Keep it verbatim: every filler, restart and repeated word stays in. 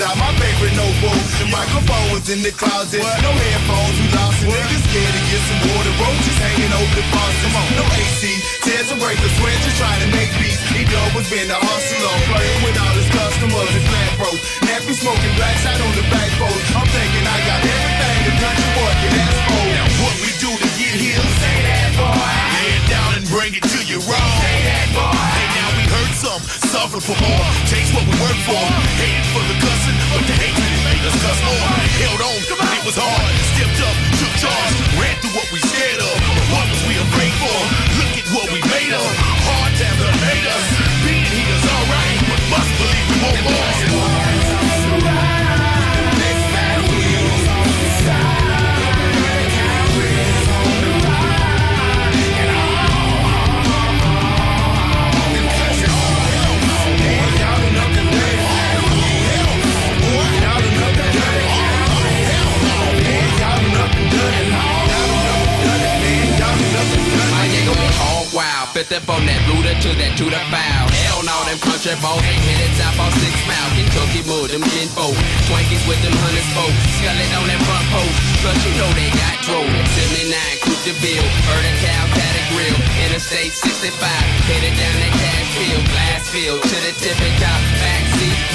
out my favorite notebook. The microphones in the closet, no headphones, we lost it. Niggas scared to get some water, roaches hanging over the faucet. No A C, tears to break the sweat, just trying to make beats. He dog was being a hustler, flirting with all his customers and flat bros. Nappy smoking black side on the back boat. I'm thinking I got everything the country boy can ask for. Now what we do to get here? Say that boy. Lay it down and bring it to you raw. Say that boy. Hey, now we heard some, suffered for more. Chase what we work for. Hated for the cussing, but the hatred it made us cuss more. Held on, but it was hard. Stepped up, took charge, ran through what we scared of. What was we afraid for? Look at what we made of. Hard times that made us. Being here is alright, but must believe we want more. Step on that Buddha to that to the foul. Hell no, them country boys ain't hit it top on six mile. Kentucky mud, them gin folk. Twankies with them hunters folk. Scullet on that front post. Plus you know they got drove. seventy-nine, Coupe de Ville. Heard a cow, pat a grill. Interstate sixty-five. Headed down that cash field. Glass field to the tipping top. Backseat.